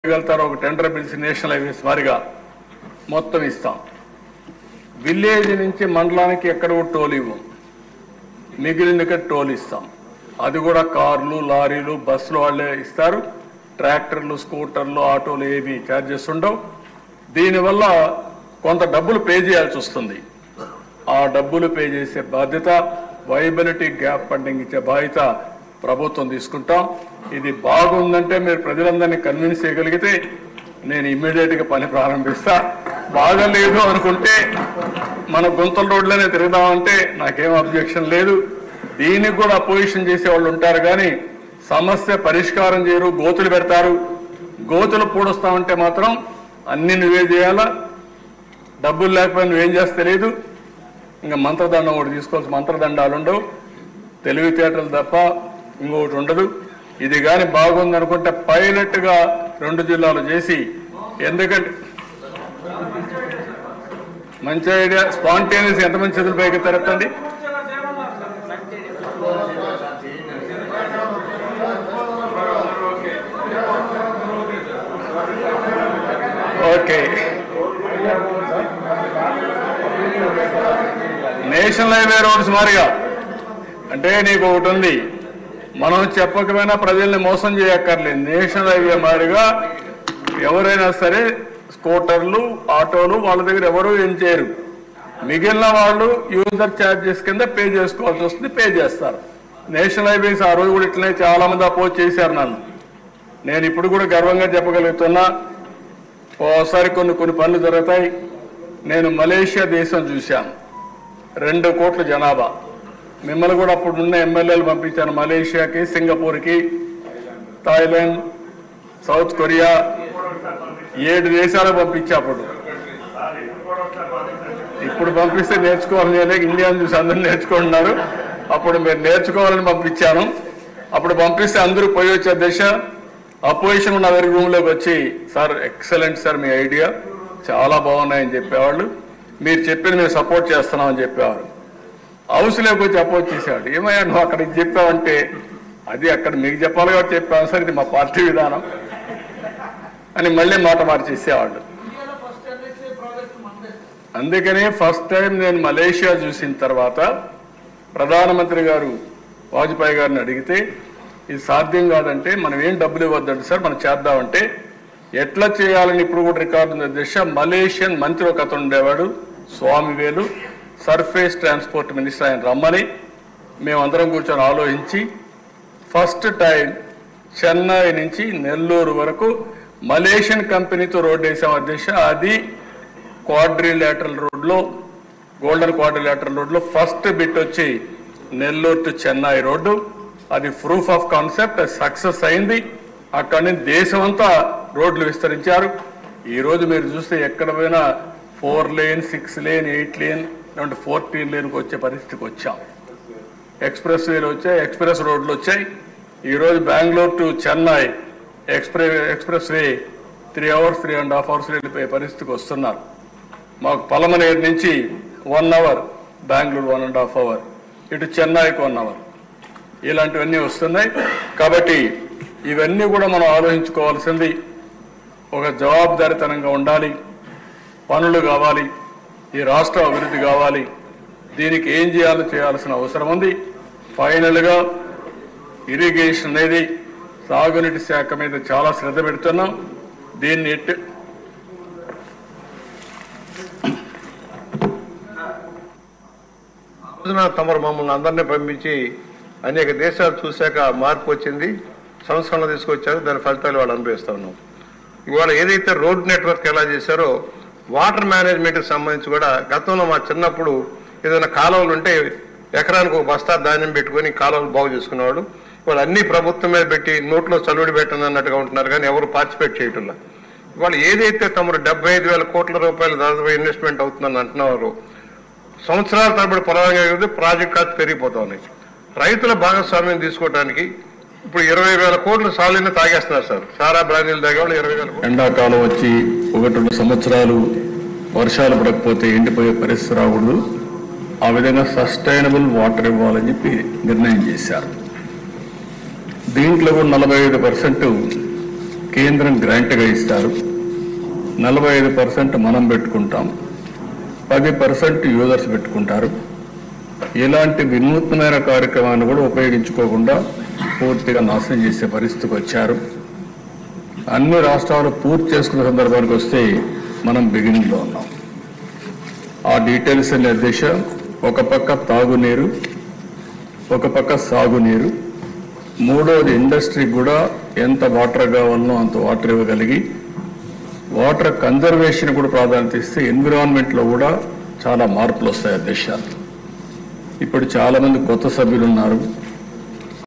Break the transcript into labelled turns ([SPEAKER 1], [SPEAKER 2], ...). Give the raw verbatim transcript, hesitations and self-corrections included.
[SPEAKER 1] వెళ్తారో ఒక టెండర్ పిలిచి నేషనల్ హైవేస్ వారిగా మొత్తం ఇస్తాం. విలేజ్ నుంచి మండలానికి ఎక్కడ కూడా టోల్ ఇవ్వం, మిగిలిన టోల్ ఇస్తాం. అది కూడా కార్లు, లారీలు, బస్సులు వాళ్ళే ఇస్తారు. ట్రాక్టర్లు, స్కూటర్లు, ఆటోలు ఏవి ఛార్జెస్ ఉండవు. దీనివల్ల కొంత డబ్బులు పే చేయాల్సి వస్తుంది. ఆ డబ్బులు పే చేసే బాధ్యత, వైబిలిటీ గ్యాప్ ఫండింగ్ ఇచ్చే బాధ్యత ప్రభుత్వం తీసుకుంటాం. ఇది బాగుందంటే మీరు ప్రజలందరినీ కన్విన్స్ చేయగలిగితే నేను ఇమ్మీడియట్గా పని ప్రారంభిస్తా. బాగలేదు అనుకుంటే మన గుంతల రోడ్లోనే తిరుగుదామంటే నాకేం అబ్జెక్షన్ లేదు. దీనికి కూడా అపోజిషన్ చేసే వాళ్ళు ఉంటారు, కానీ సమస్య పరిష్కారం చేయరు, గోతులు పెడతారు. గోతులు పూడుస్తామంటే మాత్రం అన్ని నువ్వే చేయాలా, డబ్బులు లేకపోయినా నువ్వేం చేస్తే లేదు. ఇంకా మంత్రదండం ఒకటి తీసుకోవాల్సి, మంత్రదండాలు ఉండవు, తెలివితేటలు తప్ప ఇంకొకటి ఉండదు. ఇది కానీ బాగుందనుకుంటే పైలట్గా రెండు జిల్లాలు చేసి, ఎందుకంటే మంచి ఐడియా, స్పాంటేనియస్ ఎంతమంది చేతులు పైకి తెరతండి. ఓకే, నేషనల్ హైవే రోడ్స్ మారిగా అంటే నీకు ఒకటి ఉంది, మనం చెప్పకపోయినా ప్రజల్ని మోసం చేయక్కర్లేదు. నేషనల్ హైవే మారిగా ఎవరైనా సరే స్కూటర్లు, ఆటోలు వాళ్ళ దగ్గర ఎవరు ఏం చేయరు. మిగిలిన వాళ్ళు యూజర్ ఛార్జెస్ కింద పే చేసుకోవాల్సి వస్తుంది, పే చేస్తారు. నేషనల్ హైవేస్ ఆ రోజు కూడా ఇట్లనే చాలా మంది అపోజ్ చేశారు నన్ను. నేను ఇప్పుడు కూడా గర్వంగా చెప్పగలుగుతున్నా, ఓసారి కొన్ని కొన్ని పనులు జరుగుతాయి. నేను మలేషియా దేశం చూశాను, రెండు కోట్ల జనాభా. మిమ్మల్ని కూడా అప్పుడు ఉన్న ఎమ్మెల్యేలు పంపించాను మలేషియాకి, సింగపూర్కి, థాయిలాండ్, సౌత్ కొరియా, ఏడు దేశాలకు పంపించా. అప్పుడు ఇప్పుడు పంపిస్తే నేర్చుకోవాలని ఇండియాను చూసి అందరూ నేర్చుకుంటున్నారు. అప్పుడు మీరు నేర్చుకోవాలని పంపించాను. అప్పుడు పంపిస్తే అందరూ పోయి వచ్చే దశ. అపోజిషన్ ఉన్న దగ్గర రూమ్లోకి వచ్చి, సార్ ఎక్సలెంట్ సార్, మీ ఐడియా చాలా బాగున్నాయని చెప్పేవాళ్ళు. మీరు చెప్పింది మేము సపోర్ట్ చేస్తున్నామని చెప్పేవారు. హౌస్లోకి వచ్చి అపోజ్ చేసేవాడు, ఏమయ్యా నువ్వు అక్కడికి చెప్పావంటే, అది అక్కడ మీకు చెప్పాలి కాబట్టి చెప్పాను సార్, ఇది మా పార్టీ విధానం అని మళ్ళీ మాట మార్చేసేవాళ్ళు. అందుకనే ఫస్ట్ టైం నేను మలేషియా చూసిన తర్వాత ప్రధానమంత్రి గారు వాజ్పేయి గారిని అడిగితే, ఇది సాధ్యం కాదంటే మనం ఏం డబ్బులు ఇవ్వద్దండి సార్, మనం చేద్దామంటే ఎట్లా చేయాలని ఇప్పుడు కూడా రికార్డు ఉన్న దిశ. మలేషియన్ మంత్రి ఒక అతను ఉండేవాడు, స్వామివేలు, సర్ఫేస్ ట్రాన్స్పోర్ట్ మినిస్టర్, ఆయన రమ్మని మేమందరం కూర్చొని ఆలోచించి ఫస్ట్ టైం చెన్నై నుంచి నెల్లూరు వరకు మలేషియన్ కంపెనీతో రోడ్డు వేసాం అధ్యక్ష. అది క్వాడ్రిలేటరల్ రోడ్లో, గోల్డెన్ క్వాడ్రిలేటరల్ రోడ్లో ఫస్ట్ బిట్ వచ్చి నెల్లూరు టు చెన్నై రోడ్డు. అది ప్రూఫ్ ఆఫ్ కాన్సెప్ట్, సక్సెస్ అయింది. అక్కడి నుంచి దేశం అంతా రోడ్లు విస్తరించారు. ఈరోజు మీరు చూస్తే ఎక్కడ పోయినా four lane, six lane, eight lane, లేదంటే ఫోర్టీన్ లేన్కి వచ్చే పరిస్థితికి వచ్చాం. ఎక్స్ప్రెస్ వేలు వచ్చాయి, ఎక్స్ప్రెస్ రోడ్లు వచ్చాయి. ఈరోజు Bengaluru to Chennai express express way three hours three and half hours వెళ్ళిపోయే పరిస్థితికి వస్తున్నారు. మాకు పలమనేరు నుంచి one hour, Bengaluru one and half hour, ఇటు చెన్నైకి వన్ అవర్, ఇలాంటివన్నీ వస్తున్నాయి. కాబట్టి ఇవన్నీ కూడా మనం ఆలోచించుకోవాల్సింది. ఒక జవాబుదారితనంగా ఉండాలి, పనులు కావాలి, ఈ రాష్ట్ర అభివృద్ధి కావాలి. దీనికి ఏం చేయాలో చేయాల్సిన అవసరం ఉంది. ఫైనల్గా ఇరిగేషన్ అనేది, సాగునీటి శాఖ మీద చాలా శ్రద్ధ పెడుతున్నాం. దీన్ని ఎట్టి
[SPEAKER 2] రోజున తమరు మమ్మల్ని అందరినీ పంపించి అనేక దేశాలు చూశాక మార్పు వచ్చింది, సంస్కరణ తీసుకొచ్చారు, దాని ఫలితాలు వాళ్ళు అనుభవిస్తూ ఉన్నాం. ఇవాళ ఏదైతే రోడ్ నెట్వర్క్ ఎలా చేశారో, వాటర్ మేనేజ్మెంట్కి సంబంధించి కూడా గతంలో మా చిన్నప్పుడు ఏదైనా కాలువలు ఉంటే ఎకరానికి ఒక బస్తా ధాన్యం పెట్టుకొని కాలువలు బాగు చేసుకునేవాడు. ఇవాళ అన్ని ప్రభుత్వం మీద పెట్టి నోట్లో చలువడి పెట్టండి అన్నట్టుగా ఉంటున్నారు, కానీ ఎవరు పార్టిసిపేట్ చేయటంలా. ఇవాళ ఏదైతే తమరు డెబ్బై ఐదు వేల కోట్ల రూపాయలు దాదాపు ఇన్వెస్ట్మెంట్ అవుతుందని అంటున్నారు, సంవత్సరాల తరబడి పొలంగా ప్రాజెక్ట్ ఖర్చు పెరిగిపోతా ఉన్నాయి. రైతుల భాగస్వామ్యం తీసుకోవడానికి ఇప్పుడు ఇరవై వేల కోట్లు సాలీని తాగేస్తున్నారు సార్. సారా బ్రాండీలు తాగేవాళ్ళు ఇరవై వేల కోట్లు.
[SPEAKER 1] ఎండాకాలం వచ్చి ఒకటి రెండు సంవత్సరాలు వర్షాలు పడకపోతే ఎండిపోయే పరిస్థితి రాకూడదు. ఆ విధంగా సస్టైనబుల్ వాటర్ ఇవ్వాలని చెప్పి నిర్ణయం చేశారు. దీంట్లో కూడా నలభై ఐదు పర్సెంట్ కేంద్రం గ్రాంట్గా ఇస్తారు, నలభై ఐదు పర్సెంట్ మనం పెట్టుకుంటాం, పది పర్సెంట్ యూజర్స్ పెట్టుకుంటారు. ఇలాంటి వినూత్నమైన కార్యక్రమాన్ని కూడా ఉపయోగించుకోకుండా పూర్తిగా నాశనం చేసే పరిస్థితికి వచ్చారు. అన్ని రాష్ట్రాలు పూర్తి చేసుకున్న సందర్భానికి వస్తే మనం బిగినింగ్లో ఉన్నాం. ఆ డీటెయిల్స్ అనే దిశ, ఒక పక్క తాగునీరు, ఒక పక్క సాగునీరు, మూడోది ఇండస్ట్రీకి కూడా ఎంత వాటర్ కావాలనో అంత వాటర్ ఇవ్వగలిగి వాటర్ కన్జర్వేషన్ కూడా ప్రాధాన్యత ఇస్తే ఎన్విరాన్మెంట్లో కూడా చాలా మార్పులు వస్తాయి. ఆ దిశ ఇప్పుడు చాలా మంది కొత్త సభ్యులు ఉన్నారు.